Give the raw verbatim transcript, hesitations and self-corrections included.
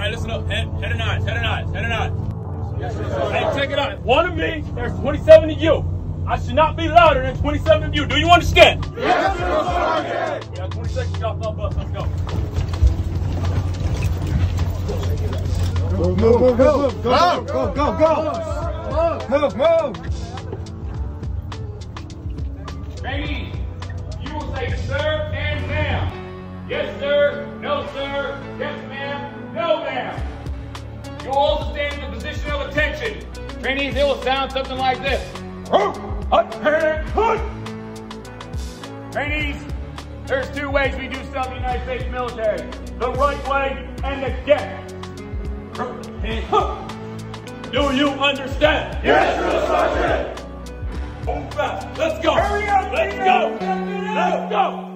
right, listen up. Head, head and eyes, head and eyes, head and eyes. Yes, sir. Hey, check it out. One of me, there's twenty-seven of you. I should not be louder than twenty-seven of you. Do you understand? Yes, sir, Sergeant. We got twenty seconds to get off the bus. Let's go. Move, move, move, move. Go, go, go, go. Move, move. Trainees, you will say sir and ma'am. Yes, sir. No, sir. Yes, ma'am. No, ma'am. You will also stand in the position of attention. Trainees, it will sound something like this. Trainees, there's two ways we do stuff in the United States military. The right way and the gap. Do you understand? Yes, sir, Sergeant. Move fast. Let's go. Hurry up, Let's Peter. go. Let's go.